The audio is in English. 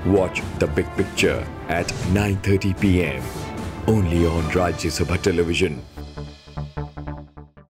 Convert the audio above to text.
Watch The Big Picture at 9:30 p.m. only on Rajya Sabha television.